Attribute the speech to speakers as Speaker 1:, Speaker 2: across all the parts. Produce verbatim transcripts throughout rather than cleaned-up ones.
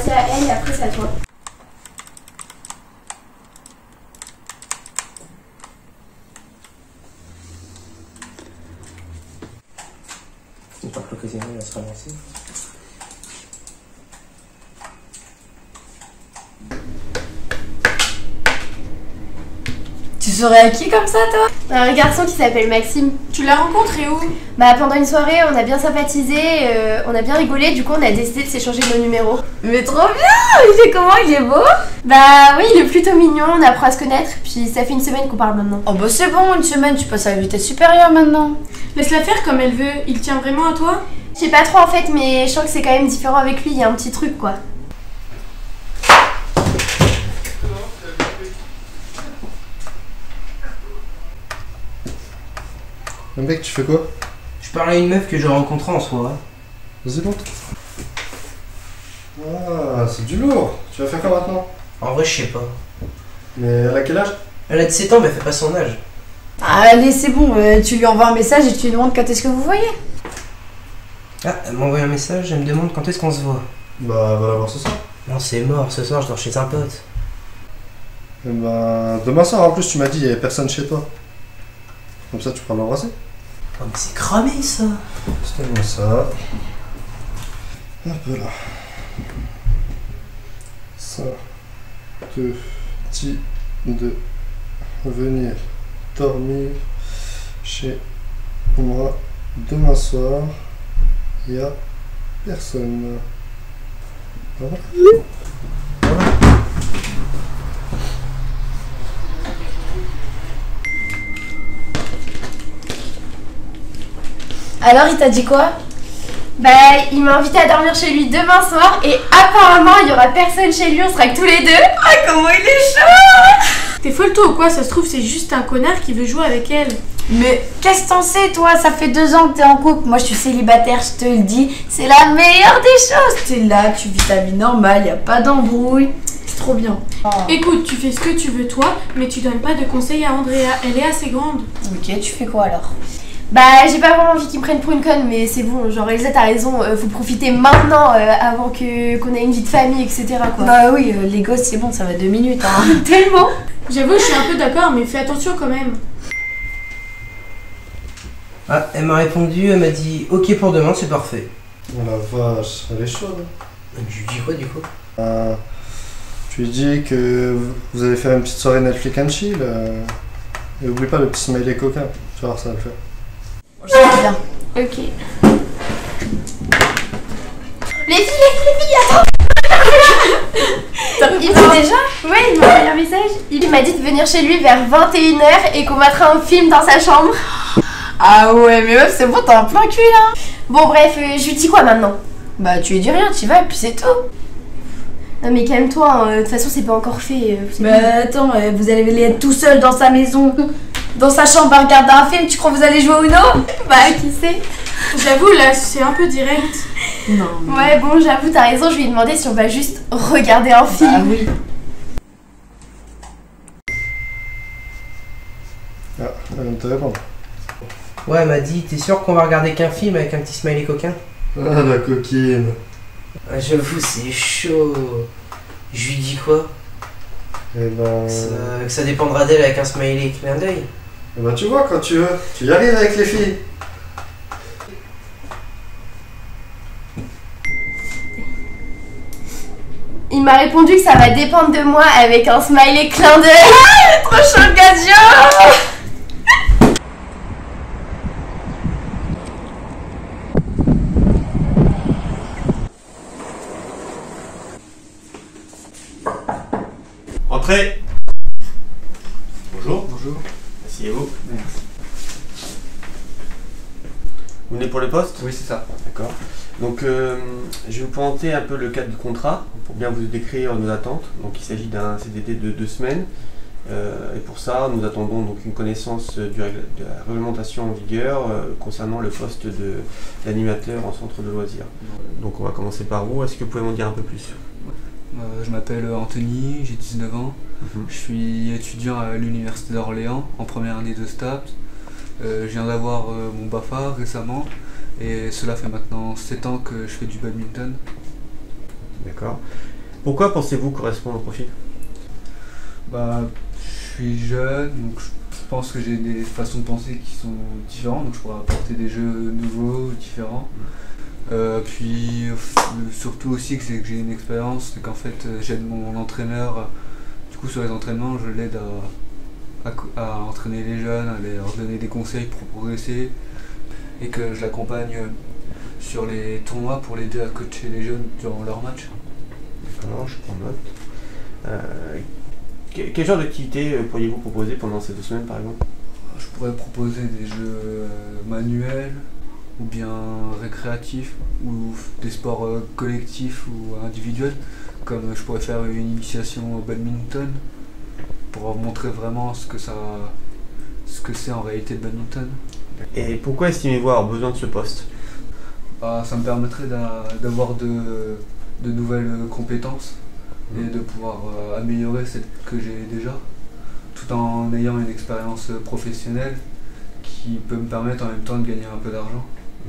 Speaker 1: c'est à elle et après c'est à toi.
Speaker 2: Une fois que l'occasion va se ramasser.
Speaker 3: Tu serais à qui comme ça, toi?
Speaker 1: Un garçon qui s'appelle Maxime.
Speaker 4: Tu l'as rencontré où?
Speaker 1: Bah pendant une soirée, on a bien sympathisé, euh, on a bien rigolé, du coup on a décidé de s'échanger nos numéros.
Speaker 3: Mais trop bien! Il fait comment? Il est beau?
Speaker 1: Bah oui, il est plutôt mignon, on apprend à se connaître, puis ça fait une semaine qu'on parle maintenant.
Speaker 3: Oh bah c'est bon, une semaine, tu passes à la vitesse supérieure maintenant.
Speaker 4: Laisse-la faire comme elle veut, il tient vraiment à toi?
Speaker 1: Je sais pas trop en fait, mais je sens que c'est quand même différent avec lui, il y a un petit truc quoi.
Speaker 5: Mec, tu fais quoi?
Speaker 2: Je parle à une meuf que j'ai rencontrée en soirée.
Speaker 5: Vas-y, monte. Ah, c'est du lourd. Tu vas faire quoi maintenant?
Speaker 2: En vrai, je sais pas.
Speaker 5: Mais elle a quel âge?
Speaker 2: Elle a dix-sept ans, mais elle fait pas son âge.
Speaker 3: Ah, allez, c'est bon, euh, tu lui envoies un message et tu lui demandes quand est-ce que vous voyez.
Speaker 2: Ah, elle m'a envoyé un message, elle me demande quand est-ce qu'on se voit.
Speaker 5: Bah, va la voir ce soir.
Speaker 2: Non, c'est mort, ce soir je dors chez un pote.
Speaker 5: Et bah, demain soir en plus, tu m'as dit, il y avait personne chez toi. Comme ça, tu pourras l'embrasser.
Speaker 2: Oh, mais c'est cramé ça.
Speaker 5: C'était ça. Un peu là. Ça te dit de venir dormir chez moi demain soir. Il n'y a personne. Voilà. Voilà.
Speaker 3: Alors, il t'a dit quoi?
Speaker 1: Bah il m'a invité à dormir chez lui demain soir et apparemment il y aura personne chez lui, on sera que tous les deux.
Speaker 3: Ah, comment il est chaud!
Speaker 4: T'es folle toi ou quoi? Ça se trouve c'est juste un connard qui veut jouer avec elle.
Speaker 3: Mais qu'est-ce que t'en sais, toi? Ça fait deux ans que t'es en couple. Moi, je suis célibataire, je te le dis. C'est la meilleure des choses. T'es là, tu vis ta vie normale, y a pas d'embrouille. C'est trop bien. Oh.
Speaker 4: Écoute, tu fais ce que tu veux toi, mais tu donnes pas de conseils à Andrea. Elle est assez grande.
Speaker 3: Ok, tu fais quoi alors?
Speaker 1: Bah j'ai pas vraiment envie qu'ils me prennent pour une conne, mais c'est bon, genre Elsa t'as raison, euh, faut profiter maintenant euh, avant que qu'on ait une vie de famille, et cetera quoi.
Speaker 3: Bah oui, euh, les gosses c'est bon, ça va deux minutes hein.
Speaker 1: Tellement.
Speaker 4: J'avoue, je suis un peu d'accord, mais fais attention quand même.
Speaker 2: Ah, elle m'a répondu, elle m'a dit ok pour demain, c'est parfait.
Speaker 5: Oh la vache, elle est chaude.
Speaker 2: Je lui dis quoi du coup?
Speaker 5: Euh, tu lui dis que vous allez faire une petite soirée Netflix and chill. Euh, et oublie pas le petit smiley coquin, tu vas voir, ça va le faire.
Speaker 3: Je sais bien.
Speaker 1: Ok. Les filles, les filles, les filles, attends. Il m'a déjà Ouais, il m'a envoyé un message. Il m'a dit de venir chez lui vers vingt et une heures et qu'on mettra un film dans sa chambre.
Speaker 3: Ah ouais, mais meuf, c'est bon, t'as un plein cul là.
Speaker 1: Bon bref, euh, je lui dis quoi maintenant?
Speaker 3: Bah tu lui dis rien, tu vas et puis c'est tout.
Speaker 1: Non mais calme-toi, hein, de toute façon c'est pas encore fait. Euh,
Speaker 3: Mais attends, euh, vous allez être tout seul dans sa maison, dans sa chambre à regarder un film, tu crois que vous allez jouer au Uno?
Speaker 1: Bah qui sait?
Speaker 4: J'avoue, là c'est un peu direct.
Speaker 3: Non. Mais...
Speaker 1: Ouais bon, j'avoue, t'as raison, je lui ai demandé si on va juste regarder un film.
Speaker 3: Ah oui.
Speaker 5: Ah, elle vient de te répondre.
Speaker 2: Ouais, elle m'a dit t'es sûr qu'on va regarder qu'un film avec un petit smiley coquin?
Speaker 5: Ah la coquine.
Speaker 2: Ah, j'avoue, c'est chaud. Je lui dis quoi?
Speaker 5: Et ben...
Speaker 2: Que ça, que ça dépendra d'elle avec un smiley clin d'œil.
Speaker 5: Et ben tu vois quand tu veux, tu y arrives avec les filles.
Speaker 1: Il m'a répondu que ça va dépendre de moi avec un smiley clin d'œil. Ah, trop chaud, Gadio.
Speaker 6: Entrez. Bonjour.
Speaker 5: Bonjour.
Speaker 6: Asseyez-vous.
Speaker 5: Merci.
Speaker 6: Vous venez pour le poste?
Speaker 7: Oui, c'est ça.
Speaker 6: D'accord. Donc, euh, je vais vous présenter un peu le cadre du contrat pour bien vous décrire nos attentes. Donc, il s'agit d'un C D D de deux semaines. Euh, et pour ça, nous attendons donc une connaissance du règle, de la réglementation en vigueur euh, concernant le poste d'animateur en centre de loisirs. Donc, on va commencer par vous. Est-ce que vous pouvez m'en dire un peu plus?
Speaker 7: Euh, je m'appelle Anthony, j'ai dix-neuf ans.
Speaker 6: Mm-hmm.
Speaker 7: Je suis étudiant à l'université d'Orléans en première année de STAPS. Euh, je viens d'avoir euh, mon BAFA récemment et cela fait maintenant sept ans que je fais du badminton.
Speaker 6: D'accord. Pourquoi pensez-vous correspondre au profil?
Speaker 7: Bah, je suis jeune, donc je pense que j'ai des façons de penser qui sont différentes, donc je pourrais apporter des jeux nouveaux, différents. Euh, puis euh, surtout aussi que c'est que j'ai une expérience, c'est qu'en fait euh, j'aide mon entraîneur, euh, du coup sur les entraînements je l'aide à, à, à entraîner les jeunes, à leur donner des conseils pour progresser, et que je l'accompagne euh, sur les tournois pour l'aider à coacher les jeunes durant leur match.
Speaker 6: D'accord, je prends note. Euh, quel, quel genre d'activité pourriez-vous proposer pendant ces deux semaines par exemple?
Speaker 7: Je pourrais proposer des jeux euh, manuels, ou bien récréatifs, ou des sports euh, collectifs ou individuels, comme euh, je pourrais faire une initiation au badminton, pour montrer vraiment ce que ça, ce que c'est en réalité le badminton.
Speaker 6: Et pourquoi estimez-vous avoir besoin de ce poste?
Speaker 7: Bah, ça me permettrait d'avoir de, de nouvelles compétences et de pouvoir euh, améliorer celles que j'ai déjà, tout en ayant une expérience professionnelle qui peut me permettre en même temps de gagner un peu d'argent.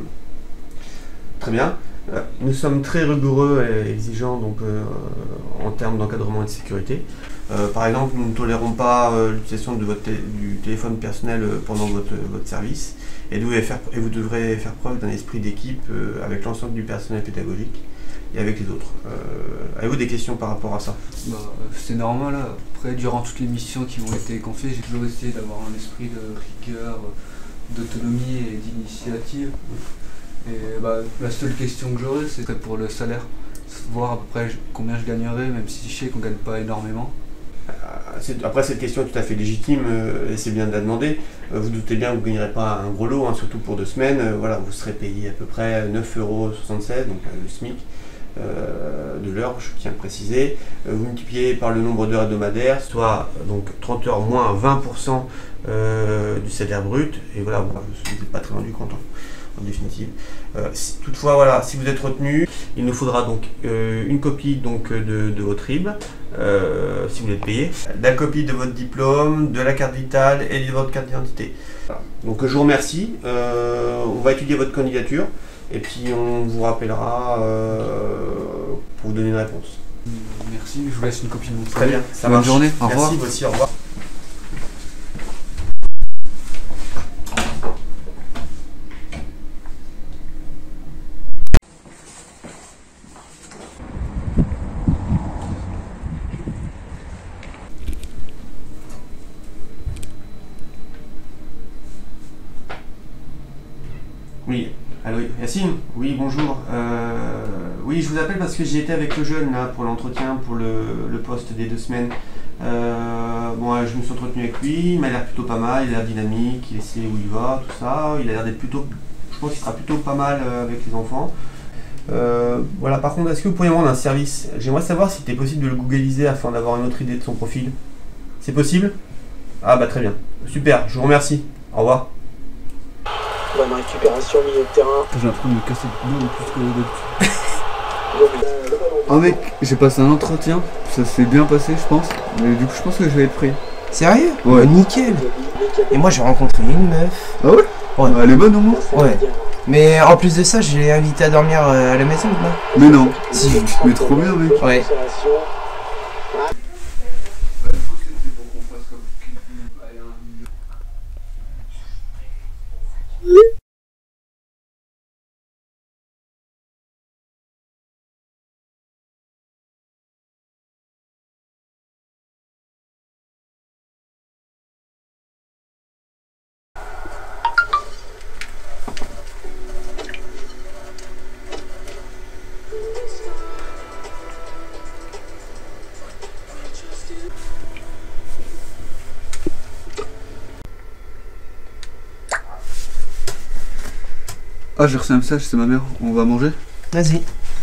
Speaker 6: Très bien. Nous sommes très rigoureux et exigeants donc, euh, en termes d'encadrement et de sécurité. Euh, par exemple, nous ne tolérons pas euh, l'utilisation de votre té du téléphone personnel pendant votre, votre service et vous, faire, et vous devrez faire preuve d'un esprit d'équipe euh, avec l'ensemble du personnel pédagogique et avec les autres. Euh, Avez-vous des questions par rapport à ça?
Speaker 7: Bah, c'est normal. Là. Après, durant toutes les missions qui m'ont été confiées, j'ai toujours essayé d'avoir un esprit de rigueur, d'autonomie et d'initiative. Et bah, la seule question que j'aurais, c'était pour le salaire, voir à peu près combien je gagnerais, même si je sais qu'on ne gagne pas énormément.
Speaker 6: Après, cette question est tout à fait légitime euh, et c'est bien de la demander. Euh, vous doutez bien que vous ne gagnerez pas un gros lot, hein, surtout pour deux semaines. Euh, voilà, vous serez payé à peu près neuf euros soixante-seize, donc euh, le SMIC euh, de l'heure, je tiens à le préciser. Euh, vous multipliez par le nombre d'heures hebdomadaires, soit donc trente heures moins vingt pour cent euh, du salaire brut. Et voilà, vous n'êtes pas très loin du compte. Hein. En définitive. Euh, si, toutefois, voilà, si vous êtes retenu, il nous faudra donc euh, une copie donc, de, de votre R I B, euh, si vous voulez payer, la copie de votre diplôme, de la carte vitale et de votre carte d'identité. Voilà. Donc je vous remercie, euh, on va étudier votre candidature et puis on vous rappellera euh, pour vous donner une réponse.
Speaker 7: Merci, je vous laisse une copie de mon
Speaker 6: Très bien, ça
Speaker 7: Bonne
Speaker 6: marche.
Speaker 7: journée, au revoir.
Speaker 6: Merci, vous aussi, au revoir. Oui, allô Yacine? Oui, bonjour. Euh, oui, je vous appelle parce que j'ai été avec le jeune là pour l'entretien, pour le, le poste des deux semaines. Euh, bon, je me suis entretenu avec lui, il m'a l'air plutôt pas mal, il a l'air dynamique, il sait où il va, tout ça. Il a l'air d'être plutôt, je pense qu'il sera plutôt pas mal avec les enfants. Euh, voilà, par contre, est-ce que vous pourriez me rendre un service? J'aimerais savoir si c'était possible de le googliser afin d'avoir une autre idée de son profil. C'est possible? Ah bah très bien. Super, je vous remercie. Au revoir.
Speaker 8: Bonne récupération, milieu de terrain.
Speaker 7: J'ai l'impression de me casser le boulot plus que d'habitude. Oh mec, j'ai passé un entretien, ça s'est bien passé je pense, mais du coup je pense que je vais être pris.
Speaker 2: Sérieux?
Speaker 7: Ouais.
Speaker 2: Bah, nickel. Et moi j'ai rencontré une meuf.
Speaker 7: Ah ouais?
Speaker 2: Ouais.
Speaker 7: Elle est bonne au moins?
Speaker 2: Ouais. Mais en plus de ça, je l'ai invitée à dormir à la maison là.
Speaker 7: Mais non.
Speaker 2: Si.
Speaker 7: Mais trop bien mec.
Speaker 2: Ouais.
Speaker 7: Ah j'ai reçu un message, c'est ma mère, on va manger?
Speaker 2: Vas-y.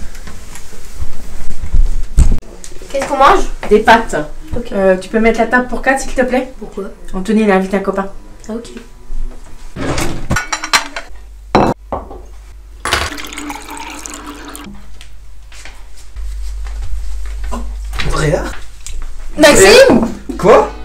Speaker 1: Qu'est-ce qu'on mange?
Speaker 9: Des pâtes.
Speaker 1: Ok.
Speaker 9: Euh, tu peux mettre la table pour quatre s'il te plaît?
Speaker 1: Pourquoi?
Speaker 9: Anthony il a invité un copain.
Speaker 1: Ah ok.
Speaker 2: Andrea?
Speaker 1: Maxime?
Speaker 2: Quoi?